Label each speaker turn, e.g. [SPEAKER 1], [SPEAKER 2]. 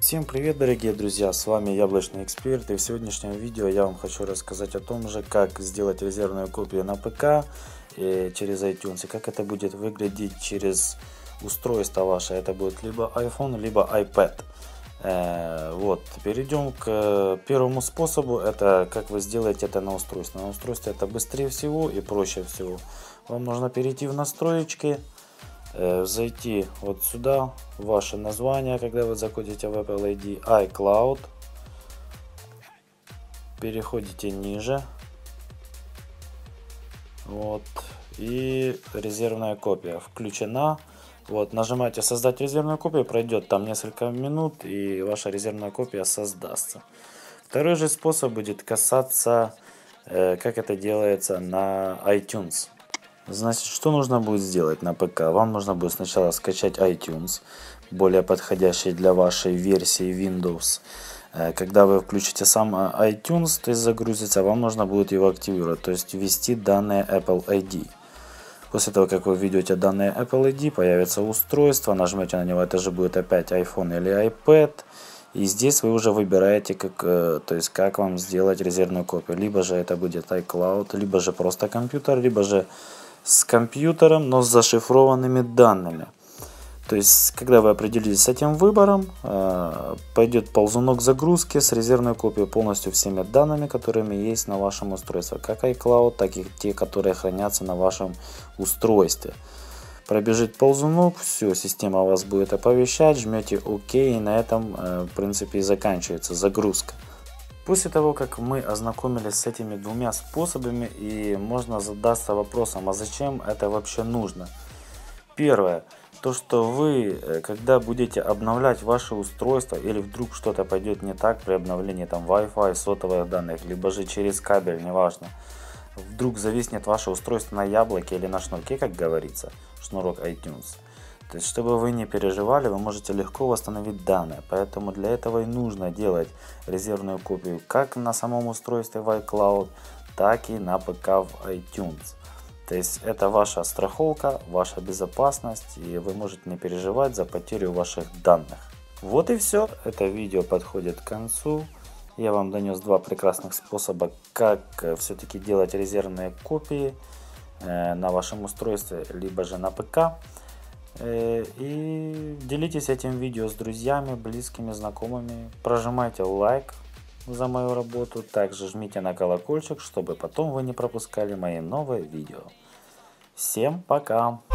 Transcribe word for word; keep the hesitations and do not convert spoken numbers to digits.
[SPEAKER 1] Всем привет, дорогие друзья, с вами Яблочный Эксперт, и в сегодняшнем видео я вам хочу рассказать о том же, как сделать резервную копию на ПК и через iTunes, и как это будет выглядеть через устройство ваше. Это будет либо iPhone, либо iPad. Э, вот, перейдем к первому способу, это как вы сделаете это на устройстве. На устройстве это быстрее всего и проще всего. Вам нужно перейти в настройки, зайти вот сюда, ваше название, когда вы заходите в Apple ай ди, iCloud, переходите ниже, вот, и резервная копия включена. Вот, нажимаете создать резервную копию, пройдет там несколько минут и ваша резервная копия создастся. Второй же способ будет касаться, э, как это делается на iTunes. Значит, что нужно будет сделать на ПК? Вам нужно будет сначала скачать iTunes, более подходящий для вашей версии Windows. Когда вы включите сам iTunes, то есть загрузится, вам нужно будет его активировать, то есть ввести данные Apple ай ди. После того, как вы введете данные Apple ай ди, появится устройство, нажмете на него, это же будет опять iPhone или iPad. И здесь вы уже выбираете, как, то есть, как вам сделать резервную копию. Либо же это будет iCloud, либо же просто компьютер, либо же с компьютером, но с зашифрованными данными. То есть, когда вы определитесь с этим выбором, пойдет ползунок загрузки с резервной копией полностью всеми данными, которыми есть на вашем устройстве. Как iCloud, так и те, которые хранятся на вашем устройстве. Пробежит ползунок, все, система вас будет оповещать, жмете ОК, и на этом, в принципе, и заканчивается загрузка. После того, как мы ознакомились с этими двумя способами, и можно задаться вопросом, а зачем это вообще нужно? Первое, то что вы, когда будете обновлять ваше устройство, или вдруг что-то пойдет не так при обновлении там Wi-Fi, сотовых данных, либо же через кабель, неважно, вдруг зависнет ваше устройство на яблоке или на шнурке, как говорится, шнурок iTunes. То есть, чтобы вы не переживали, вы можете легко восстановить данные. Поэтому для этого и нужно делать резервную копию как на самом устройстве в iCloud, так и на ПК в iTunes. То есть, это ваша страховка, ваша безопасность, и вы можете не переживать за потерю ваших данных. Вот и все. Это видео подходит к концу. Я вам донес два прекрасных способа, как все-таки делать резервные копии на вашем устройстве, либо же на ПК. И делитесь этим видео с друзьями, близкими, знакомыми. Прожимайте лайк за мою работу. Также жмите на колокольчик, чтобы потом вы не пропускали мои новые видео. Всем пока!